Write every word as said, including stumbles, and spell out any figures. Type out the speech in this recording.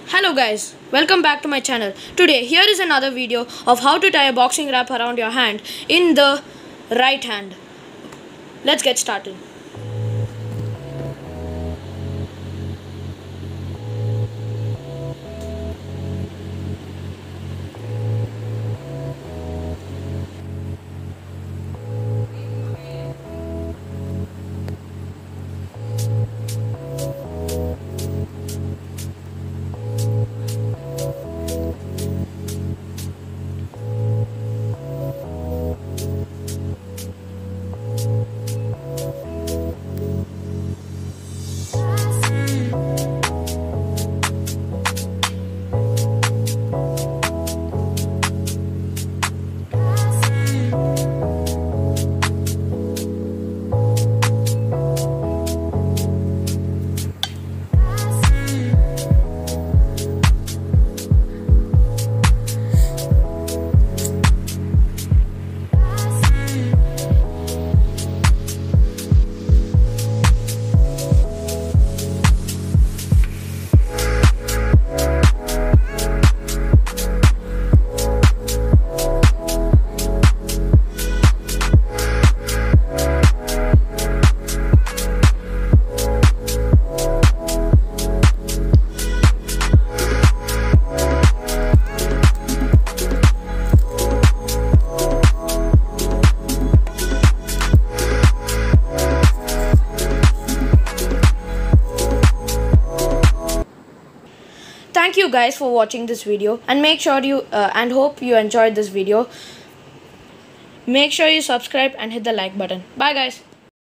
Hello guys, welcome back to my channel. Today here is another video of how to tie a boxing wrap around your hand in the right hand. Let's get started. Thank you guys for watching this video, and make sure you uh, and hope you enjoyed this video. Make sure you subscribe and hit the like button. Bye guys.